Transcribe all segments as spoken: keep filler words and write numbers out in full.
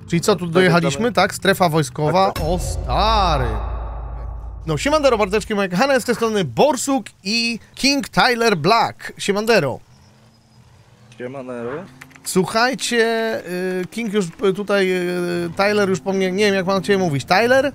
Czyli co, tu dojechaliśmy, tak? Strefa wojskowa. Tak, tak. O, stary. No, siemandero, bardzo moje kochane, z tej strony Borsuk i King Tyler Black. Siemandero. Siemanero. Słuchajcie, y, King już tutaj, y, Tyler już po mnie, nie wiem jak mam ciebie mówić, Tyler?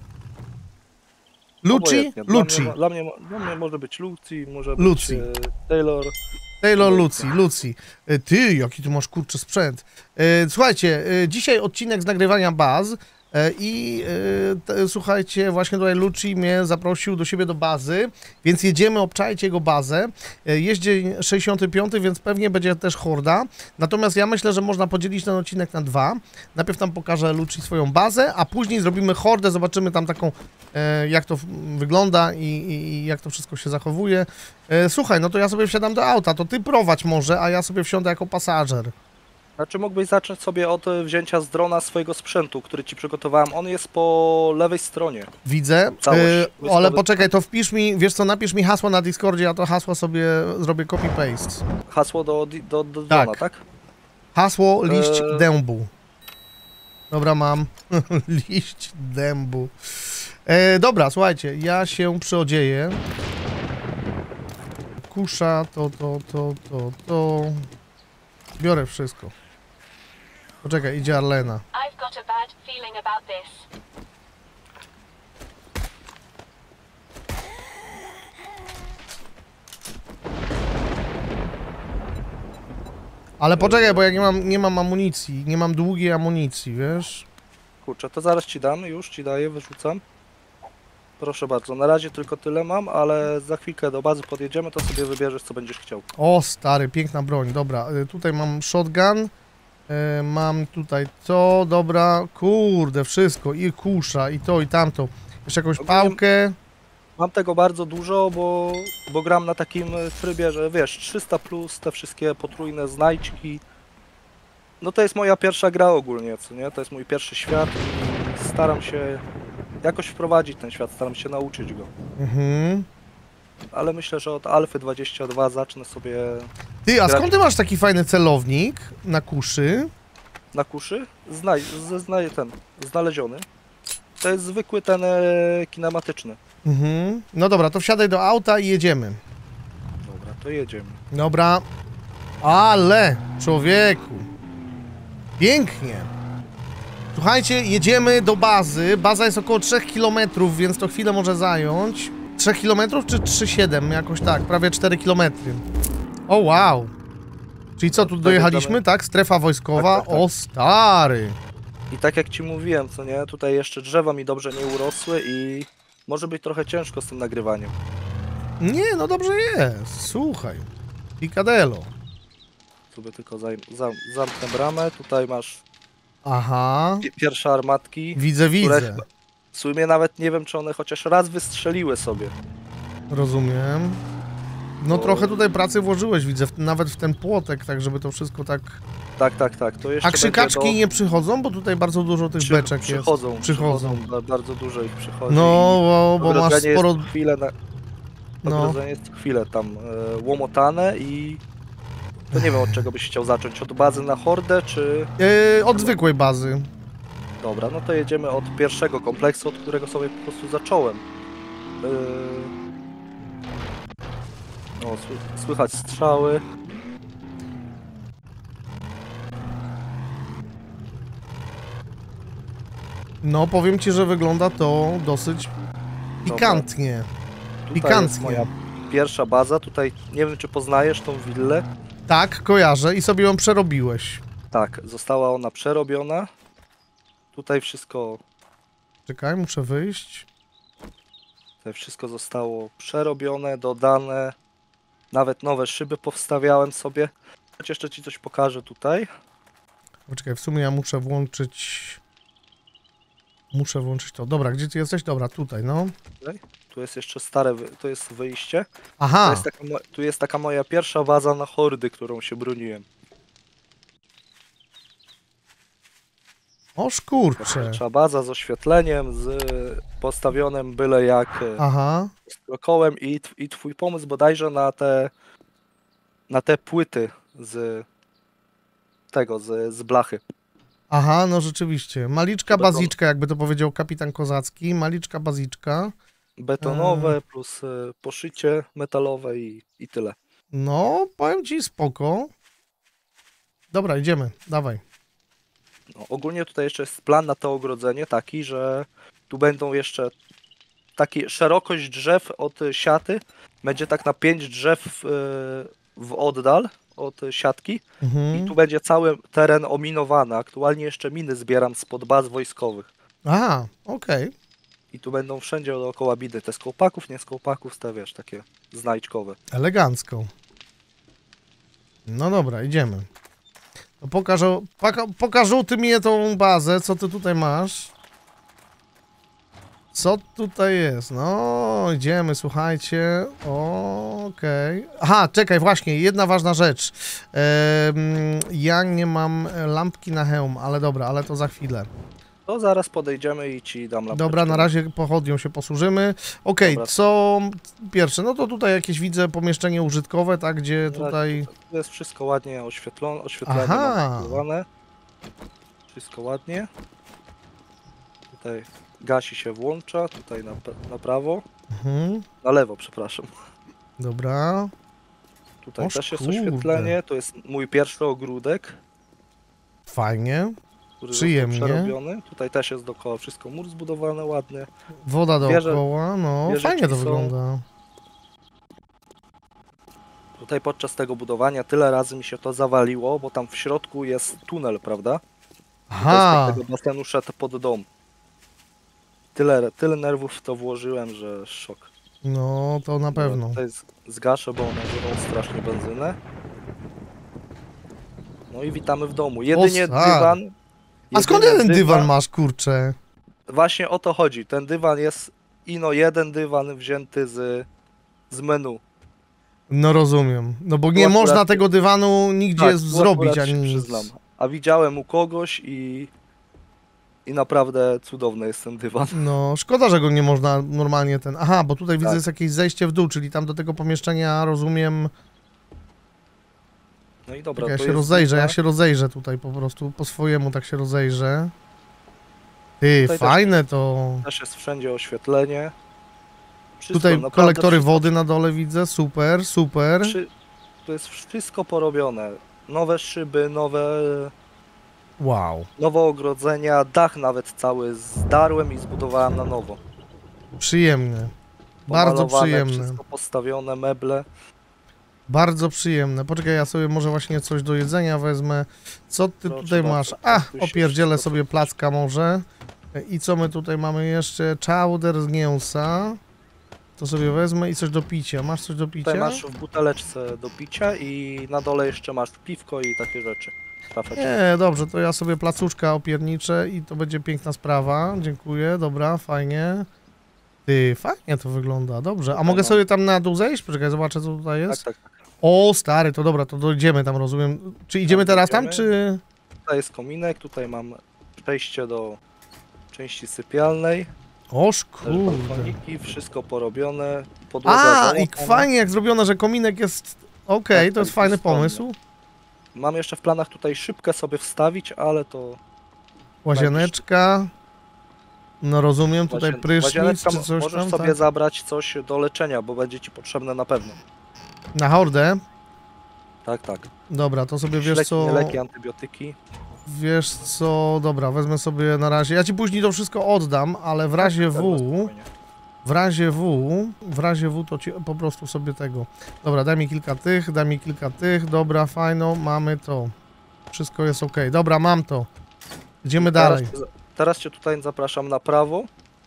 Luci? Luci. Dla, dla, mnie, dla mnie może być Lucy, może być Lucy. e, Taylor. Taylor Lucy, Lucy. Y, Ty, jaki tu masz kurczę sprzęt. Y, Słuchajcie, y, dzisiaj odcinek z nagrywania baz. I y, te, słuchajcie, właśnie tutaj Luci mnie zaprosił do siebie do bazy, więc jedziemy obczaić jego bazę. Y, jest dzień sześćdziesiąty piąty, więc pewnie będzie też horda. Natomiast ja myślę, że można podzielić ten odcinek na dwa. Najpierw tam pokażę Luci swoją bazę, a później zrobimy hordę, zobaczymy tam taką, y, jak to wygląda i, i, i jak to wszystko się zachowuje. Y, słuchaj, no to ja sobie wsiadam do auta, to ty prowadź może, a ja sobie wsiądę jako pasażer. Znaczy mógłbyś zacząć sobie od wzięcia z drona swojego sprzętu, który ci przygotowałem. On jest po lewej stronie. Widzę, Całość. yy, ale poczekaj, to wpisz mi, wiesz co, napisz mi hasło na Discordzie, ja to hasło sobie zrobię copy-paste. Hasło do, do, do Tak. drona, tak? Hasło liść Eee. dębu. Dobra, mam. Liść dębu. E, dobra, słuchajcie, ja się przyodzieję. Kusza, to, to, to, to, to... Biorę wszystko. Poczekaj, idzie Arlena. I've got a bad feeling about this. Ale poczekaj, bo ja nie mam, nie mam amunicji, nie mam długiej amunicji, wiesz? Kurczę, to zaraz ci dam, już ci daję, wyrzucam. Proszę bardzo, na razie tylko tyle mam, ale za chwilkę do bazy podjedziemy, to sobie wybierzesz, co będziesz chciał. O, stary, piękna broń, dobra, y, tutaj mam shotgun, y, mam tutaj to, dobra, kurde, wszystko, i kusza, i to, i tamto, jeszcze jakąś Ogólnie pałkę. Mam tego bardzo dużo, bo, bo gram na takim trybie, że wiesz, trzysta plus, te wszystkie potrójne znajdźki. No to jest moja pierwsza gra ogólnie, co nie? To jest mój pierwszy świat i staram się jakoś wprowadzić ten świat, staram się nauczyć go. Mhm. Ale myślę, że od Alfy dwadzieścia dwa zacznę sobie Ty, a grać. skąd ty masz taki fajny celownik na kuszy? Na kuszy. Znaj, z, znaj, ten, znaleziony. To jest zwykły ten e, kinematyczny. Mhm. No dobra, to wsiadaj do auta i jedziemy. Dobra, to jedziemy. Dobra, ale, człowieku, pięknie. Słuchajcie, jedziemy do bazy. Baza jest około trzech kilometrów, więc to chwilę może zająć. trzech kilometrów czy trzy przecinek siedem? Jakoś tak, prawie cztery kilometry. O, wow. Czyli co, tu dojechaliśmy, tak? Strefa wojskowa. Tak, tak, tak. O, stary. I tak jak ci mówiłem, co nie? Tutaj jeszcze drzewa mi dobrze nie urosły i może być trochę ciężko z tym nagrywaniem. Nie, no dobrze jest. Słuchaj. Picadelo. Sobie tylko zam, zam, zamknę bramę. Tutaj masz Aha. pi- pierwsze armatki. Widzę, które widzę. chyba- W sumie nawet nie wiem, czy one chociaż raz wystrzeliły sobie. Rozumiem. No Bo- trochę tutaj pracy włożyłeś, widzę, w, nawet w ten płotek, tak żeby to wszystko tak... Tak, tak, tak. To jeszcze A krzykaczki będzie do... nie przychodzą? Bo tutaj bardzo dużo tych Przy, beczek przychodzą, jest. przychodzą. Ba- Bardzo dużo ich przychodzi. No, bo, bo masz Ogrodzenie sporo... jest chwilę na... No. Ogrodzenie jest chwilę tam e, łomotane i... To nie wiem, od czego byś chciał zacząć. Od bazy na hordę, czy... Yy, od zwykłej bazy. Dobra, no to jedziemy od pierwszego kompleksu, od którego sobie po prostu zacząłem. Yy... O, sły- słychać strzały. No, powiem ci, że wygląda to dosyć pikantnie. Tutaj Pikantnie. jest moja pierwsza baza. Tutaj nie wiem, czy poznajesz tą willę. Tak, kojarzę i sobie ją przerobiłeś. Tak, została ona przerobiona. Tutaj wszystko, Czekaj, muszę wyjść. tutaj wszystko zostało przerobione, dodane. Nawet nowe szyby powstawiałem sobie. Choć jeszcze ci coś pokażę tutaj. Poczekaj, w sumie ja muszę włączyć... Muszę włączyć to. Dobra, gdzie ty jesteś? Dobra, tutaj, no. Tu jest jeszcze stare, wy- to jest wyjście. To Aha, jest taka, mo- tu jest taka moja pierwsza baza na hordy, którą się broniłem. oż kurczę. Pierwsza baza z oświetleniem, z postawionym byle jak e, Aha, kołem i, tw- i twój pomysł bodajże na te na te płyty z tego, z, z blachy. Aha, no rzeczywiście. Maliczka, To będą- baziczka, jakby to powiedział kapitan Kozacki. Maliczka, baziczka. Betonowe plus y, poszycie metalowe i, i tyle. No, powiem ci spoko. Dobra, idziemy, dawaj. No, ogólnie tutaj jeszcze jest plan na to ogrodzenie taki, że tu będą jeszcze taki szerokość drzew od y, siaty będzie tak na pięć drzew y, w oddal od y, siatki Mhm. i tu będzie cały teren ominowany. Aktualnie jeszcze miny zbieram spod baz wojskowych. Aha, okej. I tu będą wszędzie dookoła biny. Te z kołpaków, nie z kołpaków, te wiesz, takie znajdźkowe. Elegancko. No dobra, idziemy. No pokaż, o- paka, pokaż ty mi tą bazę, co ty tutaj masz. Co tutaj jest? No, idziemy, słuchajcie. Okej. Aha, czekaj, właśnie, jedna ważna rzecz. Em, ja nie mam lampki na hełm, ale dobra, ale to za chwilę. To zaraz podejdziemy i ci dam lampeczkę. Dobra, na razie pochodnią się posłużymy. Okej, Dobra. co pierwsze? No to tutaj jakieś widzę pomieszczenie użytkowe, tak, gdzie Dobra, tutaj... Tu jest wszystko ładnie oświetlone, oświetlenie Aha. mam wbudowane. Wszystko ładnie. Tutaj gasi się włącza, tutaj na, na prawo, Mhm, na lewo, przepraszam. dobra. Tutaj Oż też jest kurde. oświetlenie, to jest mój pierwszy ogródek, Fajnie. który Przyjemnie. został przerobiony. Tutaj też jest dookoła wszystko, mur zbudowany ładnie. Woda Wieże- dookoła, no wieżyczki fajnie to są. wygląda. Tutaj podczas tego budowania tyle razy mi się to zawaliło, bo tam w środku jest tunel, prawda? To Aha, jest z tego basenu szedł pod dom. Tyle, tyle nerwów w to włożyłem, że szok. no to na pewno. Tutaj z- zgaszę, bo one żerą strasznie benzynę. No i witamy w domu. Jedynie stary. dywan... A skąd jedynie ten dywan masz, kurczę? Właśnie o to chodzi. Ten dywan jest ino jeden dywan wzięty z, z menu. No rozumiem. No bo Tu nie akurat- można tego dywanu nigdzie Tak, tu zrobić, akurat ani się nic. przyznam. A widziałem u kogoś i... I naprawdę cudowny jest ten dywan. No, szkoda, że go nie można normalnie ten... Aha, bo tutaj widzę Tak. jest jakieś zejście w dół, czyli tam do tego pomieszczenia, rozumiem... No i dobra, Czekaj, ja to się jest rozejrzę, ja dywan. się rozejrzę tutaj po prostu, po swojemu tak się rozejrzę. Ty, Tutaj też- fajne to... Też jest wszędzie oświetlenie. Wszystko, Tutaj naprawdę kolektory wszystko- wody na dole widzę, super, super. Przy... To jest wszystko porobione. Nowe szyby, nowe, Wow, nowe ogrodzenia, dach nawet cały zdarłem i zbudowałem na nowo. przyjemne. Bardzo Pomalowane, przyjemne. Wszystko postawione, meble. Bardzo przyjemne. Poczekaj, ja sobie może właśnie coś do jedzenia wezmę. Co ty Proszę tutaj bardzo, masz? A, tu się opierdzielę wszystko sobie placka może. I co my tutaj mamy jeszcze? Chowder z mięsa. To sobie wezmę i coś do picia. Masz coś do picia? Tutaj masz w buteleczce do picia i na dole jeszcze masz piwko i takie rzeczy. Kafeczki. Nie, dobrze, to ja sobie placuszka opierniczę i to będzie piękna sprawa. Dziękuję, dobra, fajnie. Ty, fajnie to wygląda, dobrze. A Tutaj mogę mam. sobie tam na dół zejść? Poczekaj, zobaczę co tutaj Tak, jest. tak, tak. O, stary, to dobra, to dojdziemy tam, rozumiem. Czy idziemy Tam teraz tam, idziemy. czy... Tutaj jest kominek, tutaj mam przejście do części sypialnej. Oż Też kurde. balkoniki, wszystko porobione. Podłoga A, i załatana. fajnie jak zrobione, że kominek jest... Okej, Tak, to jest tak, fajny dosłownie. pomysł. Mam jeszcze w planach tutaj szybkę sobie wstawić, ale to... Łazieneczka. No rozumiem, tutaj łazien- prysznic łazienetka czy mo- coś Możesz tam, sobie tak? zabrać coś do leczenia, bo będzie ci potrzebne na pewno. Na hordę. Tak, tak. Dobra, to sobie wiesz Leki, co... nie leki, antybiotyki. Wiesz co, dobra, wezmę sobie na razie. Ja ci później to wszystko oddam, ale w razie W, Spokojnie. w razie W, w razie W to ci po prostu sobie tego. Dobra, daj mi kilka tych, daj mi kilka tych, dobra, fajno, mamy to. Wszystko jest ok. Dobra, mam to. Idziemy dalej. Teraz, teraz cię tutaj zapraszam na prawo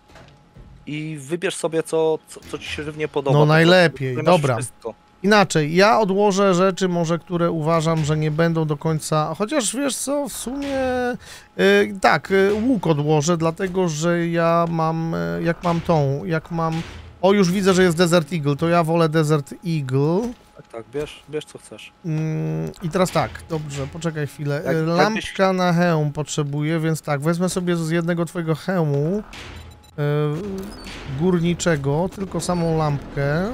i wybierz sobie co, co, co ci się żywnie podoba. No Po prostu najlepiej, tutaj masz dobra. Wszystko. Inaczej, ja odłożę rzeczy może, które uważam, że nie będą do końca, chociaż wiesz co, w sumie y, tak, y, łuk odłożę, dlatego że ja mam, y, jak mam tą, jak mam, o już widzę, że jest Desert Eagle, to ja wolę Desert Eagle. Tak, tak, bierz, bierz co chcesz. Mm, I teraz tak, dobrze, poczekaj chwilę, Jak- y, jakbyś- lampka na hełm potrzebuję, więc tak, wezmę sobie z jednego twojego hełmu y, górniczego, tylko samą lampkę.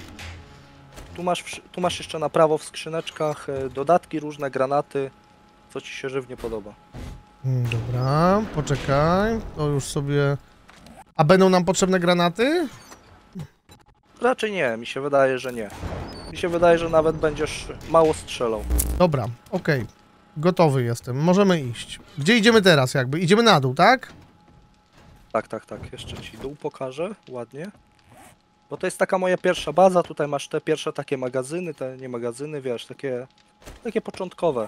Tu masz, wszy- tu masz jeszcze na prawo w skrzyneczkach e, dodatki, różne granaty. co ci się żywnie podoba. Mm, Dobra, poczekaj, to już sobie... A będą nam potrzebne granaty? Raczej nie, mi się wydaje, że nie. Mi się wydaje, że nawet będziesz mało strzelał. Dobra, okej. Gotowy jestem, możemy iść. Gdzie idziemy teraz jakby? Idziemy na dół, tak? Tak, tak, tak. Jeszcze ci dół pokażę, ładnie. Bo to jest taka moja pierwsza baza, tutaj masz te pierwsze takie magazyny, te nie magazyny, wiesz, takie, takie początkowe.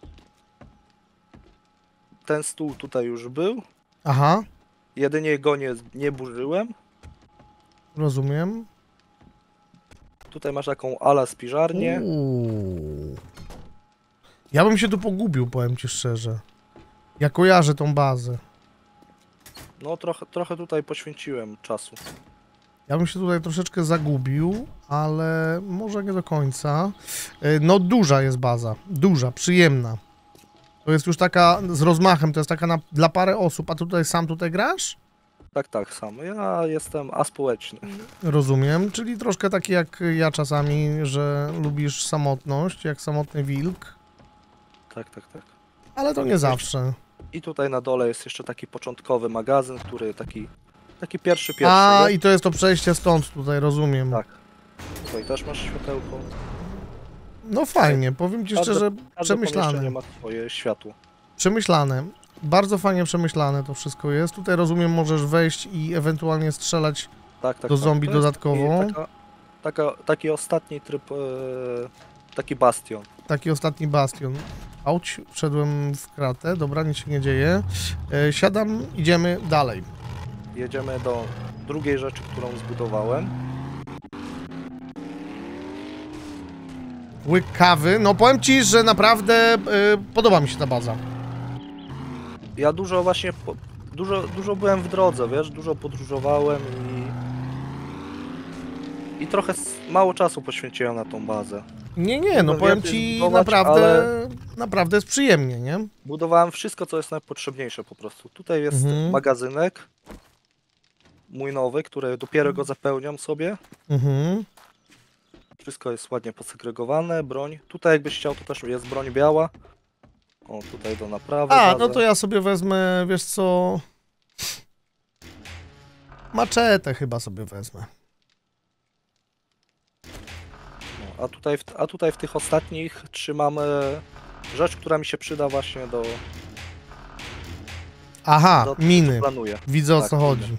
Ten stół tutaj już był, Aha, jedynie go nie, nie burzyłem. rozumiem. Tutaj masz taką ala spiżarnię. Uuu. Ja bym się tu pogubił, powiem ci szczerze. Ja kojarzę tą bazę. No trochę, trochę tutaj poświęciłem czasu. Ja bym się tutaj troszeczkę zagubił, ale może nie do końca. E, No duża jest baza, duża, przyjemna. To jest już taka z rozmachem, to jest taka na, dla parę osób, a ty tutaj sam tutaj grasz? Tak, tak, sam. Ja jestem aspołeczny. Rozumiem, czyli troszkę taki jak ja czasami, że lubisz samotność, jak samotny wilk, Tak, tak, tak. ale to nie zawsze. I tutaj na dole jest jeszcze taki początkowy magazyn, który taki, taki pierwszy, pierwszy. A, nie? i to jest to przejście stąd tutaj, rozumiem. Tak. Tutaj też masz światełko. No fajnie, powiem ci Każde- szczerze, Każde przemyślane. pomieszczenie ma swoje światło. Przemyślane. Bardzo fajnie przemyślane to wszystko jest. Tutaj rozumiem, możesz wejść i ewentualnie strzelać. Tak, tak, Do tak. zombie To jest dodatkowo. Taki, taka, taka, taki ostatni tryb, e, taki bastion. Taki ostatni bastion. Auć, wszedłem w kratę, dobra, nic się nie dzieje. E, siadam, idziemy dalej. Jedziemy do drugiej rzeczy, którą zbudowałem. Łyk kawy. No powiem ci, że naprawdę e, podoba mi się ta baza. Ja dużo właśnie, po, dużo, dużo byłem w drodze, wiesz, dużo podróżowałem i... I trochę s- mało czasu poświęciłem na tą bazę. Nie, nie, no Mogłem powiem więcej ci, zbudować, naprawdę, naprawdę jest przyjemnie, nie? Budowałem wszystko, co jest najpotrzebniejsze po prostu. Tutaj jest Mhm. magazynek, mój nowy, który dopiero go zapełniam sobie. Mhm. Wszystko jest ładnie posegregowane, broń. Tutaj jakbyś chciał, to też jest broń biała. O, tutaj do naprawy. A, bazę. no to ja sobie wezmę, wiesz co... Maczetę chyba sobie wezmę. No, a, tutaj w, a tutaj w tych ostatnich trzymamy rzecz, która mi się przyda właśnie do... Aha, do miny. planuję. Widzę o Tak, co miny. chodzi.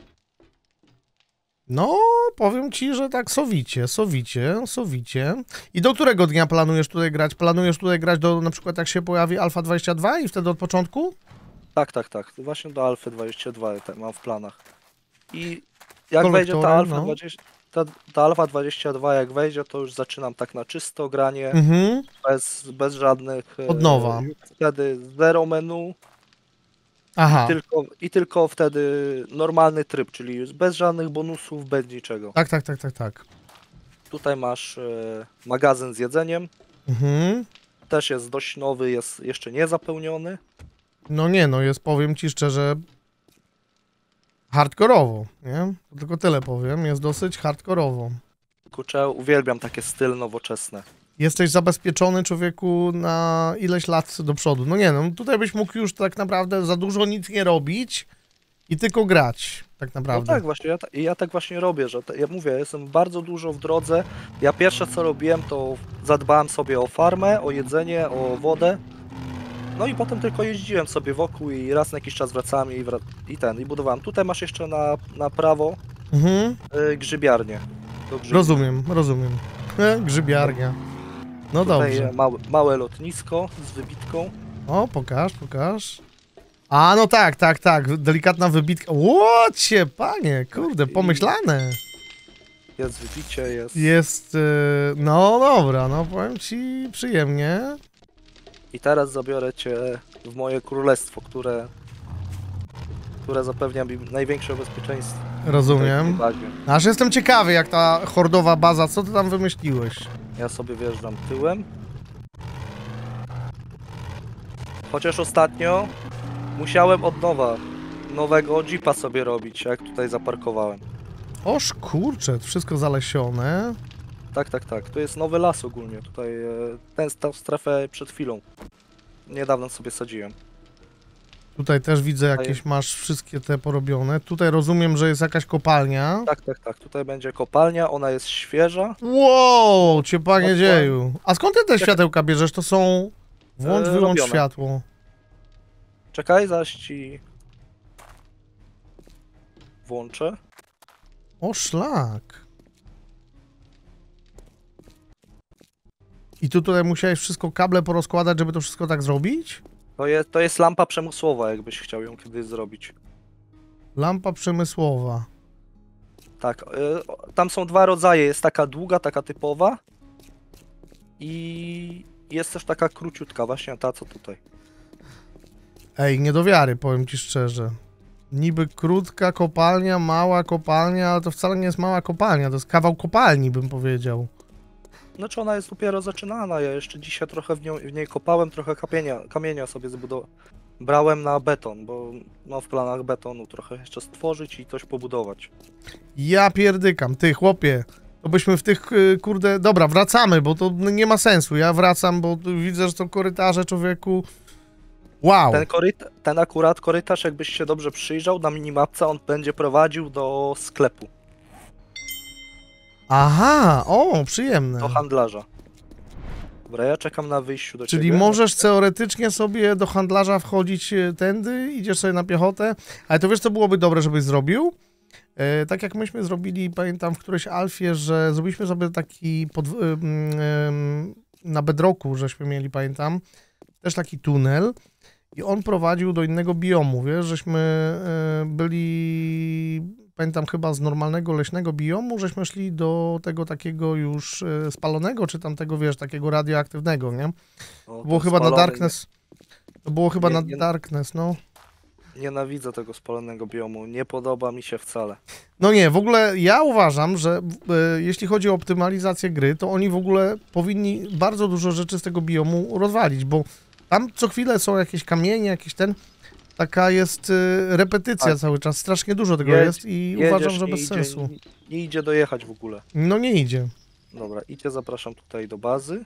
No, powiem ci, że tak sowicie, sowicie, sowicie. I do którego dnia planujesz tutaj grać? Planujesz tutaj grać do, na przykład jak się pojawi Alfa dwadzieścia dwa i wtedy od początku? Tak, tak, tak. Właśnie do Alfy dwadzieścia dwa te mam w planach. I jak Kolektory, wejdzie ta Alfa, no. dwadzieścia, ta, ta Alfa dwadzieścia dwa, jak wejdzie, to już zaczynam tak na czysto granie, Mhm. bez, bez żadnych... e, Od nowa. Wtedy zero menu Aha, tylko, i tylko wtedy normalny tryb, czyli bez żadnych bonusów, bez niczego. tak, tak, tak, tak, tak. Tutaj masz e, magazyn z jedzeniem, Mhm. też jest dość nowy, jest jeszcze nie zapełniony. No nie, no jest, powiem ci szczerze, hardkorowo, nie? To tylko tyle powiem, jest dosyć hardkorowo. Kurczę, uwielbiam takie styl nowoczesne. Jesteś zabezpieczony, człowieku, na ileś lat do przodu. No nie, no tutaj byś mógł już tak naprawdę za dużo nic nie robić i tylko grać, tak No naprawdę. tak, właśnie, ja, ta, ja tak właśnie robię, że te, ja mówię, jestem bardzo dużo w drodze. Ja pierwsze co robiłem, to zadbałem sobie o farmę, o jedzenie, o wodę. No i potem tylko jeździłem sobie wokół i raz na jakiś czas wracałem i, wra i ten, i budowałem. Tutaj masz jeszcze na, na prawo Mhm, y, grzybiarnię. Do grzybi. rozumiem, rozumiem. E, grzybiarnia. No Tutaj dobrze. małe, małe lotnisko z wybitką. O, pokaż, pokaż. A, no tak, tak, tak, delikatna wybitka. Łocie, panie, kurde, pomyślane. Jest wybicie, jest... Jest, y, no dobra, no powiem ci przyjemnie. I teraz zabiorę cię w moje królestwo, które... które zapewnia mi największe bezpieczeństwo. w tej Rozumiem. bazie. Aż jestem ciekawy, jak ta hordowa baza, co ty tam wymyśliłeś? Ja sobie wjeżdżam tyłem. Chociaż ostatnio musiałem od nowa nowego jeepa sobie robić, jak tutaj zaparkowałem. Oż kurczę, wszystko zalesione. Tak, tak, tak. To jest nowy las ogólnie. Tutaj e, ten, tą strefę przed chwilą. niedawno sobie sadziłem. Tutaj też widzę jakieś, masz wszystkie te porobione. Tutaj rozumiem, że jest jakaś kopalnia. Tak, tak, tak. Tutaj będzie kopalnia, ona jest świeża. Wow, cię panie Odpal- dzieju. A skąd ty te Czekaj. światełka bierzesz? To są... Włącz, E, wyłącz robione. światło. Czekaj, zaś ci... włączę. O, szlak. I tu tutaj musiałeś wszystko, kable porozkładać, żeby to wszystko tak zrobić? To jest, to jest lampa przemysłowa, jakbyś chciał ją kiedyś zrobić. Lampa przemysłowa. Tak, y, tam są dwa rodzaje. Jest taka długa, taka typowa. I jest też taka króciutka, właśnie ta co tutaj. Ej, nie do wiary, powiem ci szczerze. Niby krótka kopalnia, mała kopalnia, ale to wcale nie jest mała kopalnia, to jest kawał kopalni, bym powiedział. Znaczy ona jest dopiero zaczynana, ja jeszcze dzisiaj trochę w, nią, w niej kopałem, trochę kamienia, kamienia sobie zbudowałem. Brałem na beton, bo mam w planach betonu trochę jeszcze stworzyć i coś pobudować. Ja pierdykam, ty chłopie, to byśmy w tych, y, kurde, dobra, wracamy, bo to nie ma sensu, ja wracam, bo tu widzę, że to korytarze, człowieku, wow. Ten, koryt, ten akurat korytarz, jakbyś się dobrze przyjrzał na minimapce, on będzie prowadził do sklepu, Aha, o, przyjemne. do handlarza. Dobra, ja czekam na wyjściu do Czyli ciebie. możesz teoretycznie sobie do handlarza wchodzić e, tędy, idziesz sobie na piechotę, ale to wiesz, co byłoby dobre, żebyś zrobił? E, tak jak myśmy zrobili, pamiętam w którejś alfie, że zrobiliśmy sobie taki pod, y, y, y, na bedrocku, żeśmy mieli, pamiętam, też taki tunel i on prowadził do innego biomu, wiesz, żeśmy y, byli, pamiętam chyba z normalnego leśnego biomu, żeśmy szli do tego takiego już y, spalonego, czy tam tego, wiesz, takiego radioaktywnego, nie? O, To było ten chyba na spalony, Darkness. To było chyba Nie, na nie- Darkness, no. Nienawidzę tego spalonego biomu, nie podoba mi się wcale. No nie, w ogóle ja uważam, że e, jeśli chodzi o optymalizację gry, to oni w ogóle powinni bardzo dużo rzeczy z tego biomu rozwalić, bo tam co chwilę są jakieś kamienie, jakieś ten... Taka jest e, repetycja Tak. cały czas, strasznie dużo tego Jedź- jest i Jedziesz, uważam, że nie bez idzie, sensu. Nie, nie idzie dojechać w ogóle. No nie idzie. Dobra, idzie, zapraszam tutaj do bazy.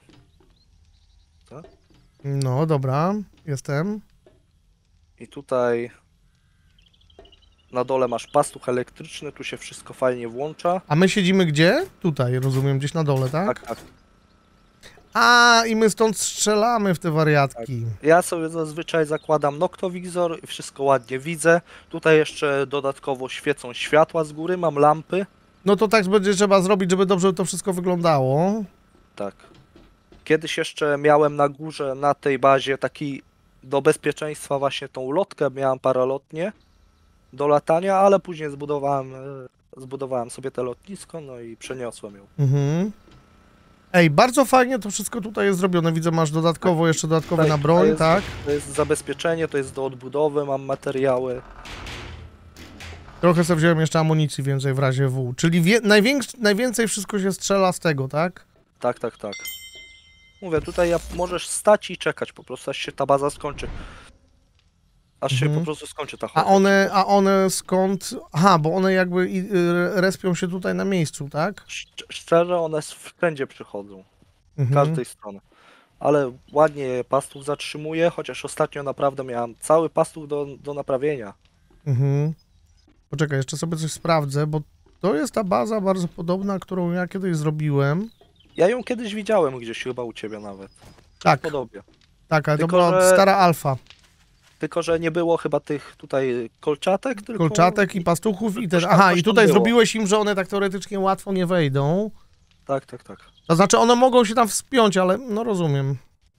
No dobra, jestem. I tutaj na dole masz pastuch elektryczny, tu się wszystko fajnie włącza. A my siedzimy gdzie? Tutaj, rozumiem, gdzieś na dole, tak? Tak, tak. A, i my stąd strzelamy w te wariatki. Ja sobie zazwyczaj zakładam noktowizor i wszystko ładnie widzę. Tutaj jeszcze dodatkowo świecą światła z góry, mam lampy. No to tak będzie trzeba zrobić, żeby dobrze to wszystko wyglądało. Tak. Kiedyś jeszcze miałem na górze, na tej bazie taki do bezpieczeństwa właśnie tą lotkę, miałem paralotnię do latania, ale później zbudowałem, e, zbudowałem sobie te lotnisko, no i przeniosłem ją. Mhm. Ej, bardzo fajnie to wszystko tutaj jest zrobione. Widzę, masz dodatkowo jeszcze dodatkowe Tutaj- na tutaj broń, jest, tak? To jest zabezpieczenie, to jest do odbudowy, mam materiały. Trochę sobie wziąłem jeszcze amunicji więcej w razie W. Czyli wie, największ, najwięcej wszystko się strzela z tego, tak? Tak, tak, tak. Mówię, tutaj ja, możesz stać i czekać po prostu, aż się ta baza skończy. Aż się Mhm. po prostu skończy ta A choroba. one, a one skąd... Aha, bo one jakby i- y, respią się tutaj na miejscu, tak? Szcz- Szczerze, one wszędzie przychodzą. Z Mhm. każdej strony. Ale ładnie pastuch zatrzymuje, chociaż ostatnio naprawdę miałem cały pastuch do, do naprawienia. Mhm. Poczekaj, jeszcze sobie coś sprawdzę, bo to jest ta baza bardzo podobna, którą ja kiedyś zrobiłem. Ja ją kiedyś widziałem gdzieś chyba u ciebie nawet. Tak, Podobnie. tak, ale to Tylko, była że- stara alfa. Tylko, że nie było chyba tych tutaj kolczatek, tylko... Kolczatek i pastuchów i też... Coś tam- Aha, coś i tam tutaj było. zrobiłeś im, że one tak teoretycznie łatwo nie wejdą. Tak, tak, tak. To znaczy, one mogą się tam wspiąć, ale no rozumiem.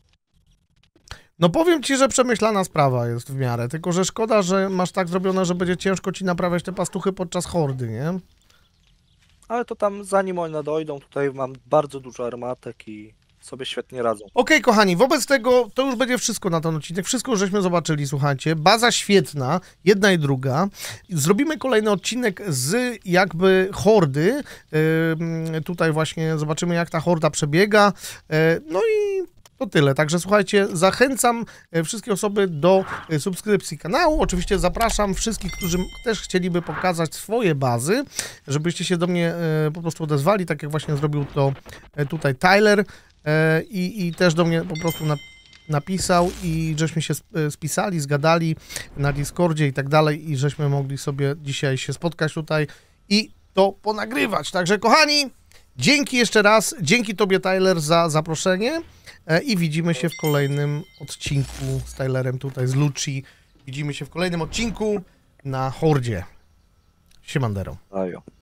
No powiem ci, że przemyślana sprawa jest w miarę, tylko że szkoda, że masz tak zrobione, że będzie ciężko ci naprawiać te pastuchy podczas hordy, nie? Ale to tam zanim one dojdą, tutaj mam bardzo dużo armatek i sobie świetnie radzą. Okej, kochani, wobec tego to już będzie wszystko na ten odcinek. Wszystko już żeśmy zobaczyli, słuchajcie. Baza świetna, jedna i druga. Zrobimy kolejny odcinek z jakby hordy. Yy, tutaj właśnie zobaczymy, jak ta horda przebiega. Yy, no i to tyle. Także słuchajcie, zachęcam e, wszystkie osoby do e, subskrypcji kanału. Oczywiście zapraszam wszystkich, którzy też chcieliby pokazać swoje bazy, żebyście się do mnie e, po prostu odezwali, tak jak właśnie zrobił to e, tutaj Tyler. E, I, I też do mnie po prostu na, napisał i żeśmy się sp- spisali, zgadali na Discordzie i tak dalej i żeśmy mogli sobie dzisiaj się spotkać tutaj i to ponagrywać. Także kochani, dzięki jeszcze raz, dzięki tobie Tyler za zaproszenie e, i widzimy się w kolejnym odcinku z Tylerem tutaj z Luci. Widzimy się w kolejnym odcinku na Hordzie. Siemandero. Ajo.